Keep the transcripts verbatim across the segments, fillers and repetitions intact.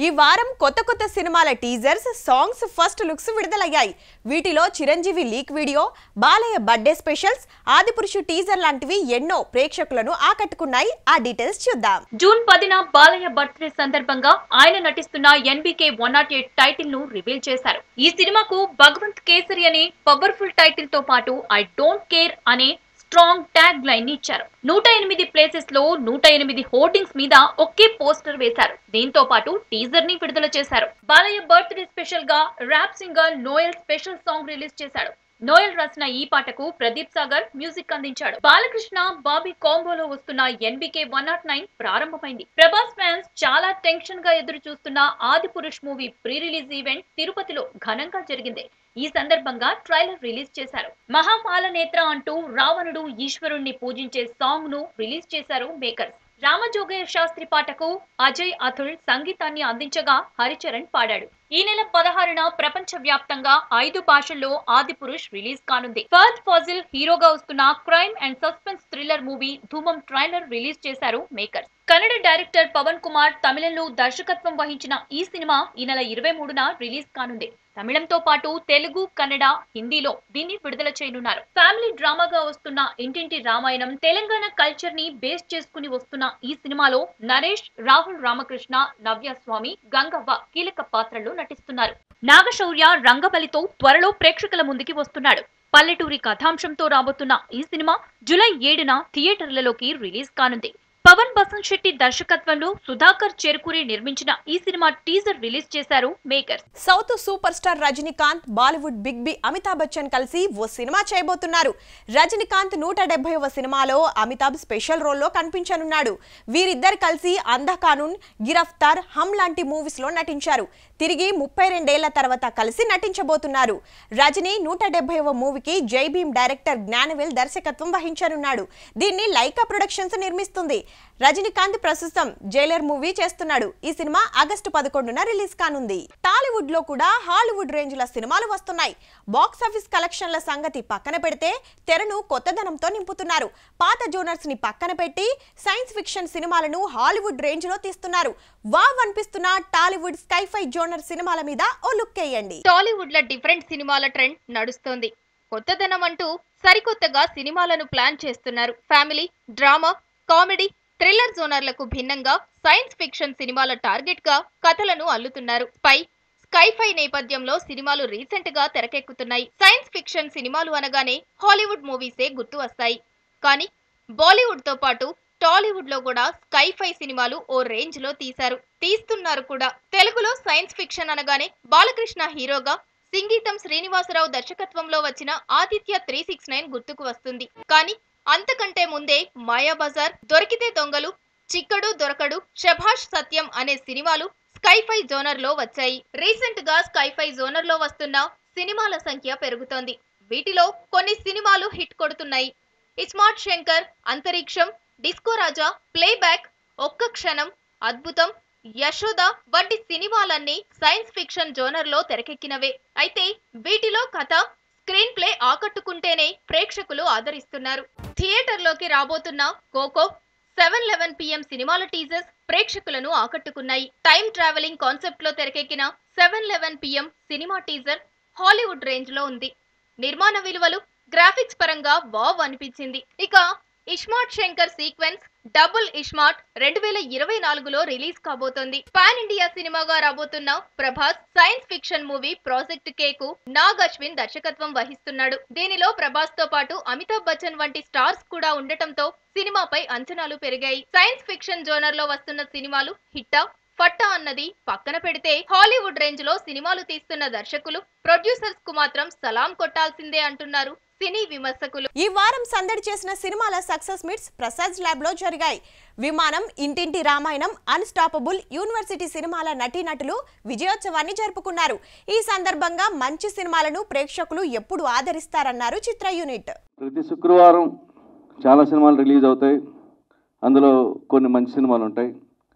ఈ వారం కొత్త కొత్త సినిమాల టీజర్స్, సాంగ్స్, ఫస్ట్ లుక్స్ విడుదలయ్యాయి. వీటిలో Chiranjeevi leak video, Balayya birthday specials, Adipurush teaser లాంటివి ఎన్నో ప్రేక్షకులను ఆకట్టుకున్నాయి. ఆ డీటెయిల్స్ చూద్దాం. జూన్ పదిన బాలయ్య బర్త్డే సందర్భంగా ఆయన నటిస్తున్న NBK one not eight title ను రివీల్ చేశారు. ఈ సినిమాకు భగవంత్ కేసరి అనే పవర్ఫుల్ టైటిల్ తో పాటు ఐ డోంట్ కేర్ అనే స్ట్రాంగ్ ట్యాగ్ లైన్ ఇచ్చారు. నూట ఎనిమిది ప్లేసెస్ లో నూట ఎనిమిది హోర్డింగ్స్ మీద ఒకే పోస్టర్ వేశారు. దీంతో పాటు టీజర్ ని విడుదల చేశారు. బాలయ్య బర్త్డే స్పెషల్ గా rap singer Noel special song release చేశాడు. నోయల్ రాసిన ఈ పాటకు ప్రదీప్ సాగర్ మ్యూజిక్ అందించాడు. బాలకృష్ణ, బాబీ కాంబోలో వస్తున్న ఎన్బీకే వన్ నాట్ నైన్ ప్రారంభమైంది. ప్రభాస్ ఫ్యాన్స్ చాలా టెన్షన్ గా ఎదురు చూస్తున్న Adipurush movie pre release event తిరుపతిలో ఘనంగా జరిగింది. ఈ సందర్భంగా ట్రైలర్ రిలీజ్ చేశారు. మహాపాల నేత్ర అంటూ రావణుడు ఈశ్వరుణ్ణి పూజించే సాంగ్ ను రిలీజ్ చేశారు మేకర్స్. రామజోగయ్య శాస్త్రి పాటకు అజయ్ అతుల్ సంగీతాన్ని అందించగా హరిచరణ్ పాడాడు. ఈ నెల పదహారున ప్రపంచ వ్యాప్తంగా ఐదు భాషల్లో ఆదిపురుష్ రిలీజ్ కానుంది. ఫహద్ ఫాజిల్ హీరోగా వస్తున్న crime and suspense thriller movie Dhoomam trailer release చేశారు మేకర్స్. కన్నడ డైరెక్టర్ పవన్ కుమార్ తమిళంలో దర్శకత్వం వహించిన ఈ సినిమా ఈ నెల ఇరవై మూడున రిలీజ్ కానుంది. తమిళంతో పాటు తెలుగు, కన్నడ, హిందీలో దీన్ని విడుదల చేయనున్నారు. ఫ్యామిలీ డ్రామాగా వస్తున్న ఇంటింటి రామాయణం తెలంగాణ కల్చర్ ని బేస్ చేసుకుని వస్తున్న ఈ సినిమాలో నరేష్, రాహుల్ రామకృష్ణ, నవ్యస్వామి, గంగవ్వ కీలక పాత్రల్లో నటిస్తున్నారు. నాగశౌర్య రంగబలితో త్వరలో ప్రేక్షకుల ముందుకి వస్తున్నాడు. పల్లెటూరి కథాంశంతో రాబోతున్న ఈ సినిమా జూలై ఏడున థియేటర్లలోకి రిలీజ్ కానుంది. పవన్ బసంత్ శెట్టి దర్శకత్వంలో సుధాకర్ చెరుకూరి నిర్మించిన ఈ సినిమా టీజర్ రిలీజ్ చేశారు makers. South superstar Rajinikanth, Bollywood big B Amitabh Bachchan కలిసి ఓ సినిమా చేయబోతున్నారు. రజనీకాంత్ నూట డెబ్బైవ సినిమాలో అమితాబ్ స్పెషల్ రోల్లో కనిపించనున్నాడు. వీరిద్దరు కలిసి అంధకానూన్, గిరఫ్తార్, హమ్ లాంటి మూవీస్ లో నటించారు. తిరిగి ముప్పై రెండేళ్ల తర్వాత కలిసి నటించబోతున్నారు. రజనీ నూట డెబ్బైవ మూవీకి జై భీమ్ డైరెక్టర్ జ్ఞానవేల్ దర్శకత్వం వహించనున్నాడు. దీన్ని లైకా ప్రొడక్షన్స్ నిర్మిస్తుంది. రజనీకాంత్ ప్రస్తుతం జైలర్ మూవీ చేస్తున్నాడు. ఈ సినిమా ఆగస్టు పదకొండున రిలీజ్ కానుంది. టాలీవుడ్ లో కూడా హాలీవుడ్ రేంజ్ ల సినిమాలు వస్తున్నాయి. బాక్స్ ఆఫీస్ కలెక్షన్ల సంగతి పక్కన పెడితే తెరను కొత్తదనంతో నింపుతున్నారు. పాత జోనర్స్ ని పక్కన పెట్టి సైన్స్ ఫిక్షన్ సినిమాలను హాలీవుడ్ రేంజ్ లో తీస్తున్నారు. వావ్ అనిపిస్తున్న టాలీవుడ్ స్కైఫై జోనర్ సినిమాల మీద ఓ లుక్ వేయండి. టాలీవుడ్ లో డిఫరెంట్ సినిమాల ట్రెండ్ నడుస్తోంది. కొత్తదనం అంటూ సరికొత్తగా సినిమాలను ప్లాన్ చేస్తున్నారు. ఫ్యామిలీ, డ్రామా, కామెడీ, థ్రిల్లర్ జోనర్లకు భిన్నంగా సైన్స్ ఫిక్షన్ సినిమాల టార్గెట్ గా కథలను అల్లుతున్నారు. స్పై, స్కైఫై నేపథ్యంలో సినిమాలు రీసెంట్ గా తెరకెక్కుతున్నాయి. సైన్స్ ఫిక్షన్ సినిమాలు అనగానే హాలీవుడ్ మూవీసే గుర్తు వస్తాయి. కానీ బాలీవుడ్ తో పాటు టాలీవుడ్ లో కూడా స్కైఫై సినిమాలు ఓ రేంజ్ లో తీశారు, తీస్తున్నారు కూడా. తెలుగులో సైన్స్ ఫిక్షన్ అనగానే బాలకృష్ణ హీరోగా, సింగీతం శ్రీనివాసరావు దర్శకత్వంలో వచ్చిన ఆదిత్య త్రీ సిక్స్ నైన్ గుర్తుకు వస్తుంది. కానీ అంతకంటే ముందే మాయాబజార్, దొరికితే దొంగలు, చిక్కడు దొరకడు, శభాష్ సత్యం అనే సినిమాలు స్కైఫై జోనర్ లో వచ్చాయి. రీసెంట్ గా స్కైఫై జోనర్ లో వస్తున్న సినిమాల సంఖ్య పెరుగుతోంది. వీటిలో కొన్ని సినిమాలు హిట్ కొడుతున్నాయి. ఇస్మార్ట్ శంకర్, అంతరిక్షం, డిస్కో రాజా, ప్లేబ్యాక్, ఒక్క క్షణం, అద్భుతం, యశోద వంటి సినిమాలన్నీ సైన్స్ ఫిక్షన్ జోనర్ లో తెరకెక్కినవే. అయితే వీటిలో కథ, స్క్రీన్ ప్లే ఆకట్టుకుంటేనే ప్రేక్షకులు ఆదరిస్తున్నారు. థియేటర్లోకి రాబోతున్న కోకో, సెవెన్ లెవెన్ పిఎం సినిమాల టీజర్స్ ప్రేక్షకులను ఆకట్టుకున్నాయి. టైం ట్రావెలింగ్ కాన్సెప్ట్ లో తెరకెక్కిన seven eleven PM cinema teaser Hollywood range లో ఉంది. నిర్మాణ విలువలు, గ్రాఫిక్స్ పరంగా వావ్ అనిపించింది. ఇక iSmart Shankar sequence double iSmart రెండు వేల ఇరవై నాలుగులో రిలీజ్ కాబోతోంది. పాన్ ఇండియా సినిమాగా రాబోతున్న Prabhas science fiction movie project K కు నాగ్ అశ్విన్ దర్శకత్వం వహిస్తున్నాడు. దీనిలో ప్రభాస్ తో పాటు అమితాబ్ బచ్చన్ వంటి స్టార్స్ కూడా ఉండటంతో సినిమాపై అంచనాలు పెరిగాయి. సైన్స్ ఫిక్షన్ జోనర్ లో వస్తున్న సినిమాలు హిట్టా, ఫట్టా అన్నది పక్కన పెడితే హాలీవుడ్ రేంజ్ లో సినిమాలు తీస్తున్న దర్శకులు, ప్రొడ్యూసర్స్ కు మాత్రం సలాం కొట్టాల్సిందే అంటున్నారు సినీ విమర్శకులు. ఈ వారం సందడి చేసిన సినిమాల సక్సెస్ మీట్స్ ప్రసాద్ ల్యాబ్ లో జరిగాయి. విమానం, ఇంటింటి రామాయణం, అన్స్టాపబుల్, యూనివర్సిటీ సినిమాల నటీనటులు విజయోత్సవాన్ని జరుపుకున్నారు. ఈ సందర్భంగా మంచి సినిమాలను ప్రేక్షకులు ఎప్పుడు ఆదరిస్తారన్నారు చిత్ర యూనిట్. ప్రతి శుక్రవారం చాలా సినిమాలు రిలీజ్ అవుతాయి. అందులో కొన్ని మంచి సినిమాలు ఉంటాయి.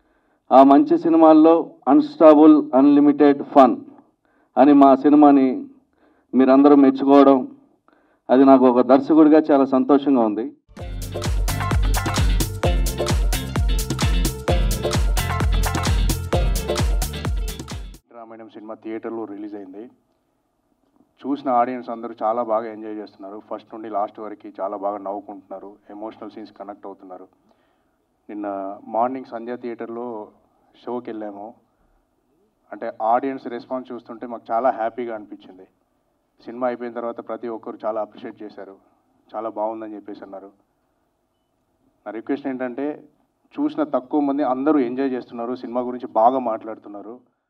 ఆ మంచి సినిమాల్లో అన్స్టాబుల్ అన్లిమిటెడ్ ఫన్ అని మా సినిమాని మీరందరూ మెచ్చుకోవడం, అది నాకు ఒక దర్శకుడిగా చాలా సంతోషంగా ఉంది. రాజ్యం సినిమా థియేటర్లో రిలీజ్ అయింది. చూసిన ఆడియన్స్ అందరూ చాలా బాగా ఎంజాయ్ చేస్తున్నారు. ఫస్ట్ నుండి లాస్ట్ వరకు చాలా బాగా నవ్వుకుంటున్నారు, ఎమోషనల్ సీన్స్ కనెక్ట్ అవుతున్నారు. నిన్న మార్నింగ్ సంధ్య థియేటర్లో షోకి వెళ్ళాము. అంటే ఆడియన్స్ రెస్పాన్స్ చూస్తుంటే మాకు చాలా హ్యాపీగా అనిపించింది. సినిమా అయిపోయిన తర్వాత ప్రతి ఒక్కరు చాలా అప్రిషియేట్ చేశారు, చాలా బాగుందని చెప్పేసి అన్నారు. నా రిక్వెస్ట్ ఏంటంటే చూసిన తక్కువ మంది అందరూ ఎంజాయ్ చేస్తున్నారు, సినిమా గురించి బాగా మాట్లాడుతున్నారు.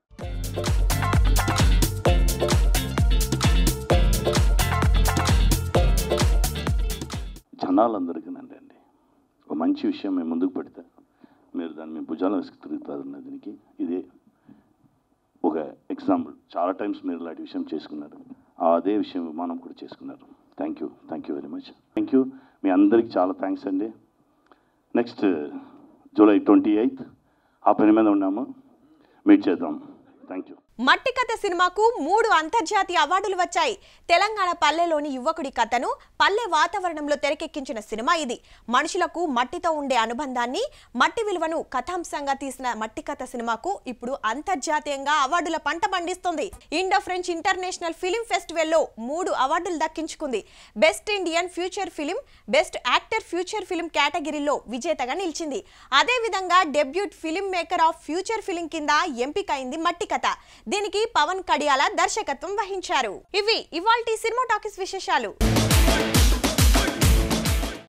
జనాలందరికీనండి అండి ఒక మంచి విషయం మేము ముందుకు పెడితే మీరు దాన్ని మీ భుజాల వేసుకు తిరుగుతారన్న దీనికి ఇదే ఒక ఎగ్జాంపుల్. చాలా టైమ్స్ మీరు ఇలాంటి విషయం చేసుకున్నారు, అదే విషయం విమానం కూడా చేసుకున్నారు. Thank you thank you very much. Thank you మీ అందరికీ చాలా థ్యాంక్స్ అండి. నెక్స్ట్ జూలై ట్వంటీ ఎయిత్ ఆ పని మీద ఉన్నాము, మీట్ చేద్దాం. Thank you. మట్టి కథ సినిమాకు మూడు అంతర్జాతీయ అవార్డులు వచ్చాయి. తెలంగాణ పల్లెలోని యువకుడి కథను పల్లె వాతావరణంలో తెరకెక్కించిన సినిమా ఇది. మనుషులకు మట్టితో ఉండే అనుబంధాన్ని, మట్టి విలువను కథాంశంగా తీసిన మట్టి కథ సినిమాకు ఇప్పుడు అంతర్జాతీయంగా అవార్డుల పంట పండిస్తుంది. ఇండో ఫ్రెంచ్ ఇంటర్నేషనల్ ఫిలిం ఫెస్టివల్లో మూడు అవార్డులు దక్కించుకుంది. Best Indian future film, best actor future film కేటగిరీలో విజేతగా నిలిచింది. అదేవిధంగా debut filmmaker of future film కింద ఎంపికైంది మట్టి కథ. దీనికి పవన్ కడియాల దర్శకత్వం వహించారు. ఇవి ఇవాల్టి సినిమా టాకీస్ విశేషాలు.